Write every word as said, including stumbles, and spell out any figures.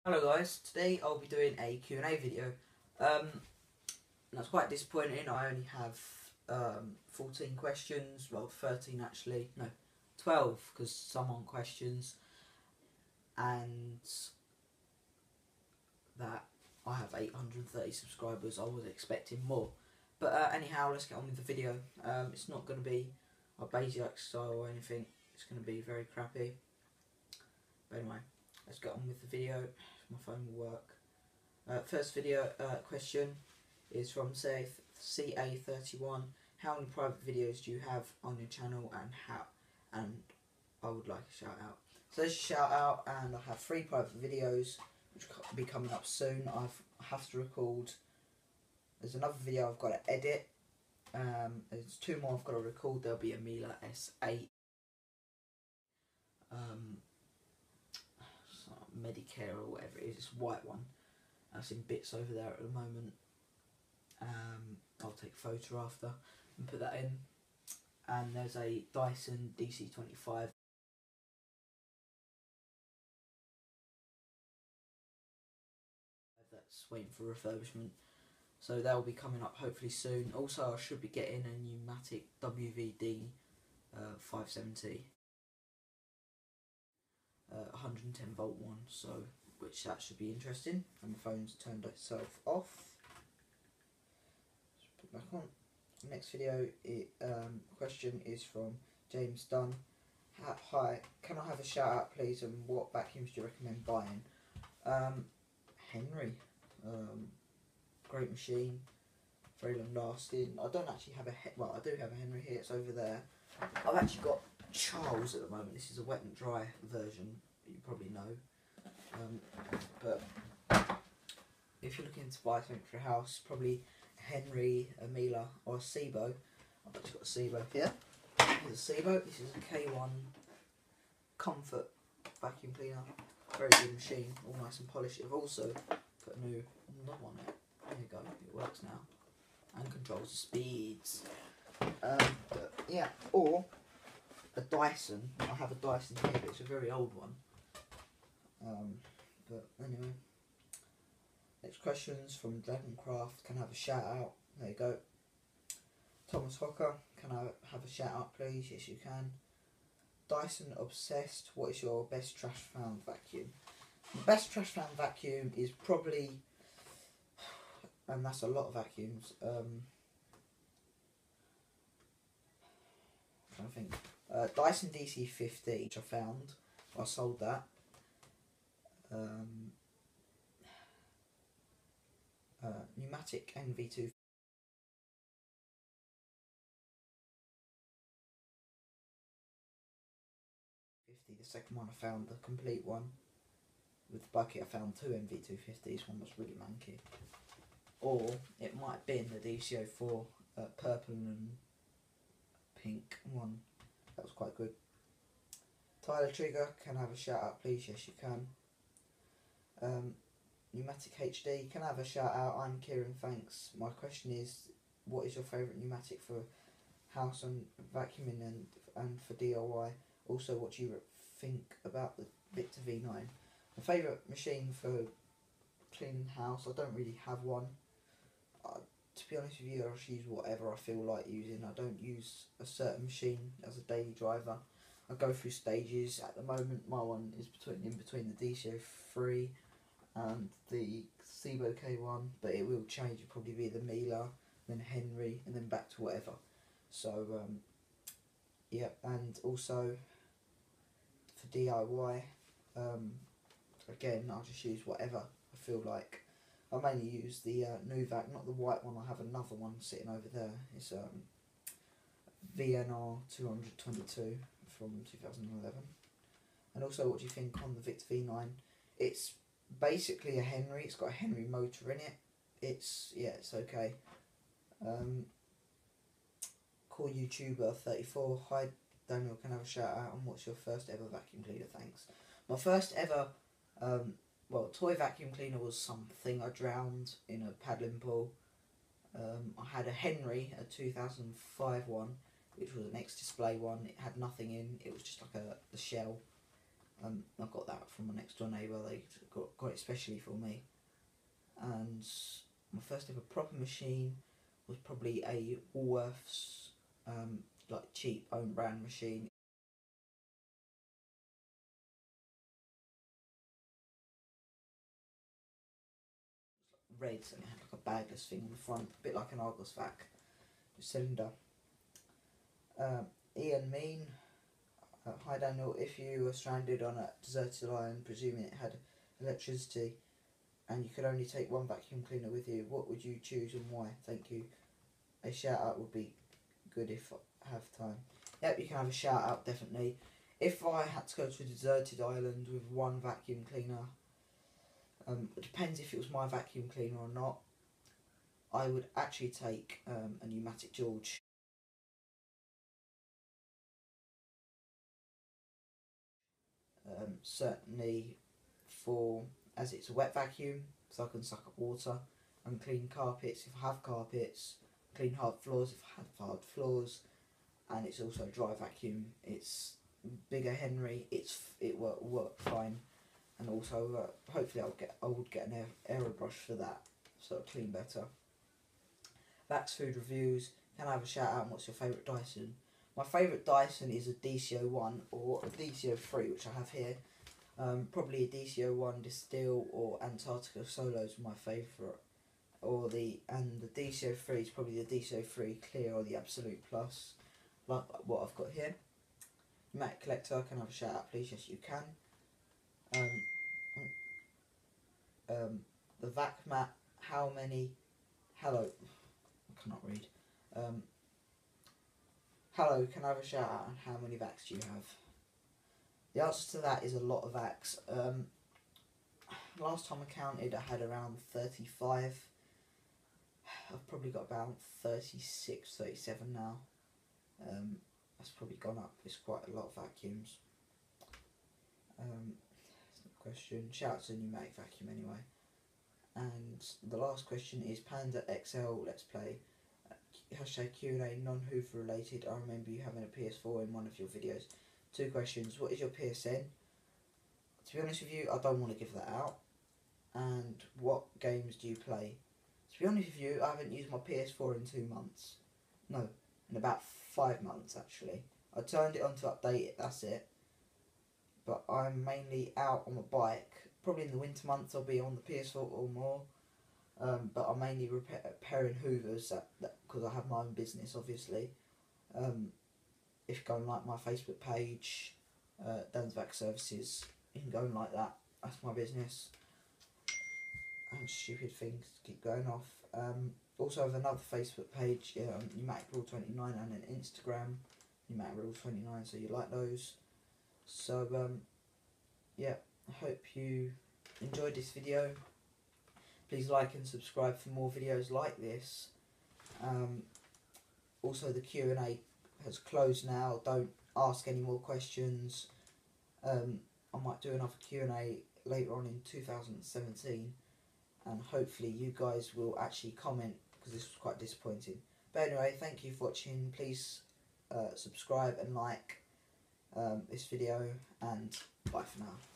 Hello guys, today I'll be doing a Q and A video. Um, that's quite disappointing. I only have um, fourteen questions, well thirteen actually, no twelve because some on questions, and that I have eight hundred thirty subscribers. I was expecting more, but uh, anyhow, let's get on with the video. Um, it's not going to be a basic style or anything, it's going to be very crappy, but anyway, let's get on with the video. My phone will work. Uh, first video uh, question is from C A thirty-one. How many private videos do you have on your channel, and how? And I would like a shout out. So there's a shout out, and I have three private videos which will be coming up soon. I've, I have to record. There's another video I've got to edit. Um, there's two more I've got to record. There'll be a Miele S eight. Um, Medicare or whatever it is, it's a white one. That's in bits over there at the moment. Um, I'll take a photo after and put that in. And there's a Dyson D C twenty-five. That's waiting for refurbishment. So they'll be coming up hopefully soon. Also, I should be getting a pneumatic W V D uh, five seventy. Uh, one hundred ten volt one, so which that should be interesting. And my phone's turned itself off. Just put it back on. Next video it, um, question is from James Dunn. Hi, can I have a shout out please, and what vacuums do you recommend buying? Um, Henry, um, great machine, very long lasting. I don't actually have a he well I do have a Henry here, it's over there. I've actually got Charles at the moment. This is a wet and dry version, you probably know. Um, but if you're looking to buy something for a house, probably Henry, a Miele, or a Sebo. I've actually got a Sebo here. Here's a Sebo. This is a K one Comfort vacuum cleaner. Very good machine, all nice and polished. I've also put a new knob on it. There you go, it works now and controls the speeds. Um, but yeah, or a Dyson. I have a Dyson here, but it's a very old one. Um, but anyway, next question's from Dragoncraft. Can I have a shout out? There you go. Thomas Hocker. Can I have a shout out, please? Yes, you can. Dyson Obsessed. What is your best trash found vacuum? The best trash found vacuum is probably, and that's a lot of vacuums. Um, I'm trying to think. Uh, Dyson D C fifty, which I found. I sold that. Um, uh, pneumatic N V two fifty, the second one I found, the complete one. With the bucket I found two N V two fifties, one was really manky. Or it might have been the D C oh four uh, purple and pink one. That was quite good. Tyler Trigger, can I have a shout out please? Yes you can. Um, Pneumatic H D, can I have a shout out? I'm Kieran, thanks. My question is, what is your favourite pneumatic for house and vacuuming and, and for D I Y? Also, what do you think about the Victor V nine? My favourite machine for cleaning house, I don't really have one. Uh, to be honest with you, I just use whatever I feel like using. I don't use a certain machine as a daily driver. I go through stages. At the moment, my one is between in between the D C oh three and the Sebo K one, but it will change. It'll probably be the Miele, then Henry, and then back to whatever. So, um, yeah, and also for D I Y, um, again, I'll just use whatever I feel like. I mainly use the uh, Nuvac, not the white one. I have another one sitting over there. It's um, V N R two twenty-two from two thousand eleven. And also, what do you think on the Victor V nine? It's basically a Henry. It's got a Henry motor in it. It's, yeah, it's okay. Um, Cool YouTuber thirty-four. Hi Daniel, can I have a shout out? And what's your first ever vacuum cleaner? Thanks. My first ever, um, well, toy vacuum cleaner was something. I drowned in a paddling pool. Um, I had a Henry, a two thousand five one, which was an X-Display one. It had nothing in. It was just like a the shell. Um, I got that from my next door neighbour. They got got it specially for me. And my first ever proper machine was probably a Woolworths, um, like cheap own brand machine. Red, and it had like a bagless thing on the front, a bit like an Argos vac cylinder. Um, Ian Mean, uh, hi Daniel, if you were stranded on a deserted island, presuming it had electricity, and you could only take one vacuum cleaner with you, what would you choose and why? Thank you. A shout out would be good if I have time. Yep, you can have a shout out, definitely. If I had to go to a deserted island with one vacuum cleaner, um, it depends if it was my vacuum cleaner or not. I would actually take um, a pneumatic George. Um, certainly for, as it's a wet vacuum, so I can suck up water and clean carpets if I have carpets, clean hard floors if I have hard floors, and it's also a dry vacuum. It's bigger Henry. It's it work work fine, and also uh, hopefully I'll get I would get an air, aerobrush for that, so it'll clean better. Vax Food Reviews. Can I have a shout out? And what's your favourite Dyson? My favourite Dyson is a D C O one or a D C O three, which I have here. Um, probably a D C O one Distill or Antarctica Solos are my favourite. Or the and the D C O three is probably the D C O three Clear or the Absolute Plus, like what I've got here. Matt Collector, can I have a shout out please? Yes you can. Um, um, the Vac Mat, how many? Hello, I cannot read. Um, hello, can I have a shout out on how many vacs do you have? The answer to that is a lot of vacs. Um, last time I counted I had around thirty-five. I've probably got about thirty-six, thirty-seven now. Um, that's probably gone up. It's quite a lot of vacuums. Um, question. Shout out to the pneumatic vacuum anyway. And the last question is Panda X L Let's Play. Uh, hashtag Q and A non-Hoover related. I remember you having a P S four in one of your videos. Two questions. What is your P S N? To be honest with you, I don't want to give that out. And what games do you play? To be honest with you, I haven't used my P S four in two months. No, in about five months actually. I turned it on to update it, that's it. But I'm mainly out on my bike. Probably in the winter months I'll be on the P S four or more. Um, but I'm mainly repair, repairing Hoovers because I have my own business obviously. Um, if you go and like my Facebook page, uh, Dan's Vac Services, you can go and like that. That's my business. And stupid things keep going off. Um, also have another Facebook page, um, Pneumatic Rule twenty-nine, and an Instagram, Pneumatic Rule twenty-nine, so you like those. So um, yeah, I hope you enjoyed this video. Please like and subscribe for more videos like this. Um, also the Q and A has closed now, don't ask any more questions. Um, I might do another Q and A later on in two thousand seventeen. And hopefully you guys will actually comment, because this was quite disappointing. But anyway, thank you for watching. Please uh, subscribe and like um, this video, and bye for now.